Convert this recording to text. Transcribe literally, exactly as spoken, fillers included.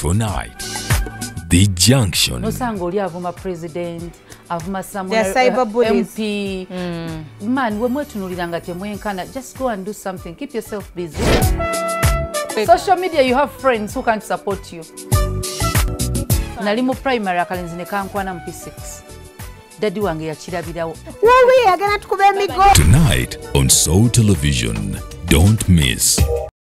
tonight. The Junction. Nosanga oli avuma president, avuma They're cyber bullies. M P. Mm. Man, we mwetunuliranga temwenkana. Just go and do something. Keep yourself busy. Social media, you have friends who can't support you. Nali mu primary akalenzi ne kankwana mu P six. Daddy wange yakirabirawo. Wowe agana tukube migo. Tonight on Soul Television. Don't miss.